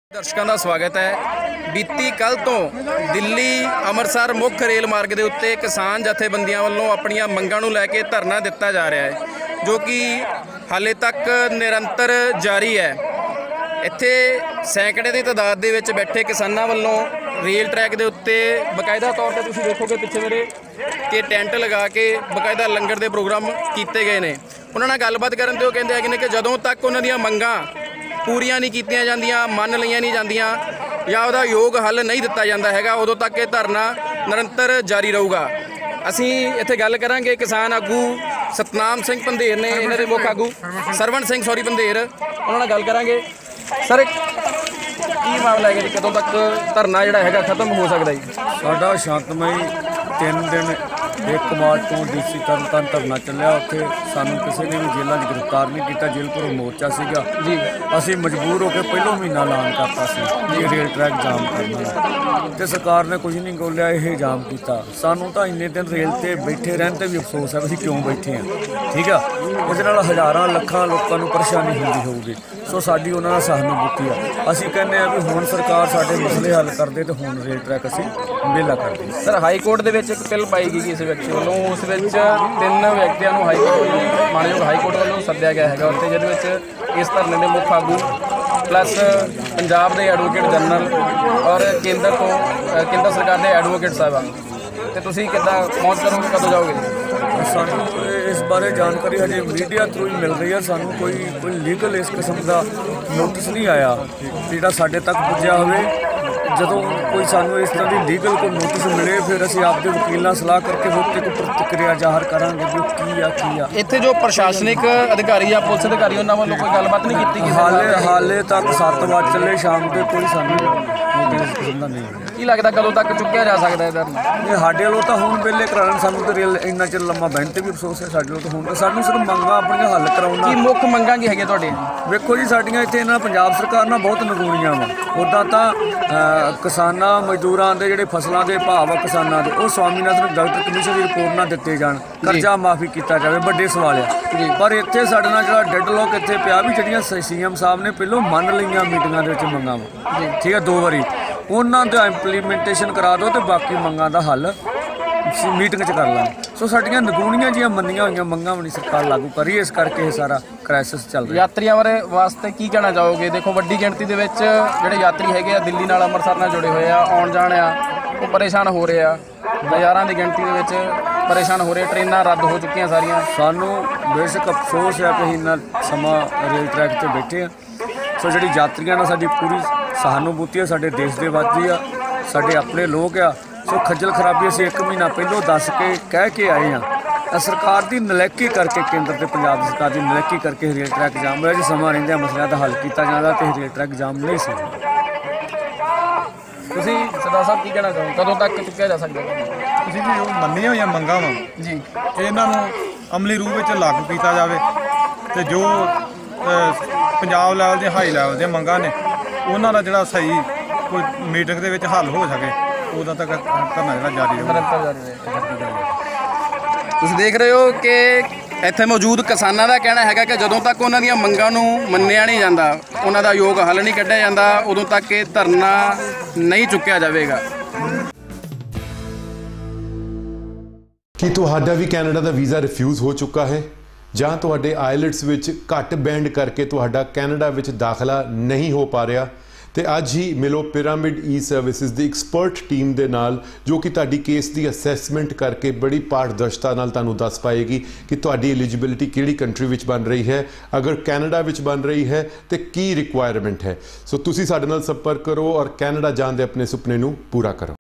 दर्शकों का स्वागत है। बीती कल तो दिल्ली अमृतसर मुख्य रेल मार्ग के उत्ते किसान जथेबंदियों वालों अपन मंगां नूं लैके धरना दिता जा रहा है, जो कि हाले तक निरंतर जारी है। इत्थे सैकड़े की तादाद दे विच बैठे किसानों वालों रेल ट्रैक के उत्ते बकायदा तौर पर तुसीं देखोगे पिछे मेरे कि टेंट लगा के बकायदा लंगर के प्रोग्राम किए गए हैं। उन्होंने गलबात करन ते ओह कहंदे है कि जदों तक उन्हां दीआं मंगां पूरियां नहीं कीतियां जांदियां, मन लईआं नहीं जांदियां या उहदा योग हल नहीं दिता जाता हैगा, उदों तक ये धरना निरंतर जारी रहूगा। असीं इत्थे गल करांगे किसान आगू सतनाम सिंह पंधेर ने, इन्हां दे मुख आगू सरवण सिंह पंधेर, उन्हां नाल गल करांगे। सर की मामला है जी, कदों तक धरना जिहड़ा हैगा खत्म हो सकदा जी? साडा शांतमई 3 दिन 1 मार्च तो DC तरनताਰਨ धरना चलिया। उत्थे सानू किसी ने भी जेलों गिरफ्तार नहीं किया। जेल पर मोर्चा सीगा जी, असीं मजबूर होकर पहलों महीना ऐलान करता सी कि रेल ट्रैक जाम करना, तो सरकार ने कुछ नहीं बोलिया, यह जाम किया। सानू तो इन्ने दिन रेल ते बैठे रहने भी अफसोस है, असीं क्यों बैठे हैं। ठीक है, इस नाल हज़ारां लखां लोकां नूं परेशानी होंदी होगी। सो साडी उन्हां नाल सहानुभूति है। असीं कहने आ भी हुण सरकार साडे मसले हल कर दे, तो हुण रेल ट्रैक असीं विहला कर दे। सर हाई कोर्ट दे विच एक पिल पाई गई किसी व्यक्ति वालों, उस विच 3 व्यक्तियों को हाई कोर्ट मानयोग हाई कोर्ट वालों सद्दिया गया है उत्थे, जिहदे विच इस धरने के मुख आगू प्लस पंजाब के एडवोकेट जनरल और केंद्र सरकार के एडवोकेट साहब, तो तुसीं किद्दां पहुँच करोगे, कदों जाओगे? सानू इस बारे जानकारी हजे मीडिया थ्रू ही मिल रही है। सानू कोई लीगल इस किस्म का नोटिस नहीं आया जिहड़ा साडे तक पुज्जिया होवे। जदों कोई सानू इस तरह की लीगल कोई नोटिस मिले, फिर असीं आपदे वकील नाल सलाह करके फिर कोई प्रतिक्रिया जाहिर करांगे भी की आ। इत्थे जो प्रशासनिक अधिकारी या पुलिस अधिकारी उन्होंने वालों कोई गलबात नहीं की? हाले तक 7 वज चले शाम के, कोई सानू नोटिस किस्म दा नहीं मिलिया। की लगता कदों तक चुक्या जा सकता है धरना? ये साडे वालों तो हुण वेले कराने, सानू तो रेल इन्ना चिर लम्मा बहन ते भी अफसोस है। साडे वालों तो हुण सानू सिर्फ मंगां अपणियां हल कराउणा। की मुख मंगां की हैगी तुहाडी? वेखो जी, साडियां इत्थे इन्हां पंजाब सरकार नाल बहुत नगूणियां वा। उदां तां किसानां मजदूरां दे जिहड़े फसलां दे भाव आ किसानां दे, ओह स्वामीनाथन डॉक्टर कमीशन की रिपोर्ट ना दित्ते जाण, कर्जा माफ़ी किया जाए, वड्डे सवाल है। पर इत्थे साडे नाल जिहड़ा डेडलॉक इत्थे पिया भी, जिहड़ियां CM साहब ने पहलों मन लईआं मीटिंगां दे विच मंगां वा, ठीक है, 2 वारी उन्हां दा इंप्लीमेंटेशन करा दो, तो बाकी मंगां दा हल मीटिंग च कर लांगे। सो साडियां नगूणियां जिहियां मन्नियां होईयां मंगां भी नहीं सरकार लागू करी, इस करके ये सारा क्राइसिस चल रहा। यात्रियों बारे वास्ते की कहना चाहोगे? देखो वड्डी गिणती दे विच जिहड़े यात्री हैगे आ दिल्ली नाल अमृतसर नाल जुड़े हुए आ, आउण जाण आ वो परेशान हो रहे आ, हज़ारां की गिणती दे विच परेशान हो रहे, ट्रेनां रद्द हो चुकियां सारियां। सानू बेशक अफसोस है कि इन्ना समा रेल ट्रैक ते बैठे हैं। सो जिहड़ी यात्रियों नाल साडी पूरी सहानुभूति है, साडे देश दे वासी आ, साडे अपने लोग आ। सो खज्जल खराबी असीं 1 महीना पहलों दस के कह के आए हैं। सरकार की नलैकी करके, केंद्र ते पंजाब सरकार की नलैकी करके रेल ट्रैक जाम होया जी। समा रहिंदे मसलिਆਂ ਦਾ हल किया जाता तो रेल ट्रैक जाम नहीं सी। ਤੁਸੀਂ ਸਰਦਾਰ ਸਾਹਿਬ ਕੀ ਕਹਿਣਾ ਚਾਹੋ, ਕਦੋਂ ਤੱਕ ਚੁੱਕਿਆ ਜਾ ਸਕਦਾ? ਤੁਸੀਂ ਵੀ ਉਹ ਮੰਨੀਆਂ ਹੋਈਆਂ ਮੰਗਾਂ ਵਾ ਜੀ, ਇਹਨਾਂ ਨੂੰ ਅਮਲੀ ਰੂਪ ਵਿੱਚ ਲਾਗੂ ਕੀਤਾ ਜਾਵੇ, ਤੇ ਜੋ ਪੰਜਾਬ ਲੈਵਲ ਦੇ ਹਾਈ ਲੈਵਲ ਦੀਆਂ ਮੰਗਾਂ ਨੇ ਉਹਨਾਂ ਦਾ ਜਿਹੜਾ ਸਹੀ ਕੋਈ ਮੀਟਿੰਗ ਦੇ ਵਿੱਚ ਹੱਲ ਹੋ ਸਕੇ, ਉਦੋਂ ਤੱਕ ਧਰਨਾ ਜਿਹੜਾ ਜਾਰੀ ਰਹੇਗਾ। ਤੁਸੀਂ ਦੇਖ ਰਹੇ ਹੋ ਕਿ ਇੱਥੇ ਮੌਜੂਦ ਕਿਸਾਨਾਂ ਦਾ ਕਹਿਣਾ ਹੈਗਾ ਕਿ ਜਦੋਂ ਤੱਕ ਉਹਨਾਂ ਦੀਆਂ ਮੰਗਾਂ ਨੂੰ ਮੰਨਿਆ ਨਹੀਂ ਜਾਂਦਾ, ਉਹਨਾਂ ਦਾ ਯੋਗ ਹੱਲ ਨਹੀਂ ਕੱਢਿਆ ਜਾਂਦਾ, ਉਦੋਂ ਤੱਕ ਇਹ ਧਰਨਾ ਨਹੀਂ ਚੁੱਕਿਆ ਜਾਵੇਗਾ। ਕੀ ਤੁਹਾਡਾ ਵੀ ਕੈਨੇਡਾ ਦਾ ਵੀਜ਼ਾ ਰਿਫਿਊਜ਼ ਹੋ ਚੁੱਕਾ ਹੈ ਜਾਂ ਤੁਹਾਡੇ ਆਇਲਟਸ ਵਿੱਚ ਘੱਟ ਬੈਂਡ ਕਰਕੇ ਤੁਹਾਡਾ ਕੈਨੇਡਾ ਵਿੱਚ ਦਾਖਲਾ ਨਹੀਂ ਹੋ ਪਾ ਰਿਹਾ? ਤੇ ਅੱਜ ਹੀ ਮਿਲੋ ਪਿਰਾਮਿਡ ਸਰਵਿਸਿਜ਼ ਦੀ ਐਕਸਪਰਟ ਟੀਮ ਦੇ ਨਾਲ, ਜੋ ਕਿ ਤੁਹਾਡੀ ਕੇਸ ਦੀ ਅਸੈਸਮੈਂਟ ਕਰਕੇ ਬੜੀ ਪਾਰਦਰਸ਼ਤਾ ਨਾਲ ਤੁਹਾਨੂੰ ਦੱਸ ਪਾਏਗੀ ਕਿ ਤੁਹਾਡੀ ਐਲੀਜੀਬਿਲਿਟੀ ਕਿਹੜੀ ਕੰਟਰੀ ਵਿੱਚ ਬਣ ਰਹੀ ਹੈ, ਅਗਰ ਕੈਨੇਡਾ ਵਿੱਚ ਬਣ ਰਹੀ ਹੈ ਤੇ ਕੀ ਰਿਕੁਆਇਰਮੈਂਟ ਹੈ। ਸੋ ਤੁਸੀਂ ਸਾਡੇ ਨਾਲ ਸੰਪਰਕ ਕਰੋ ਔਰ ਕੈਨੇਡਾ ਜਾਣ ਦੇ ਆਪਣੇ ਸੁਪਨੇ ਨੂੰ ਪੂਰਾ ਕਰੋ।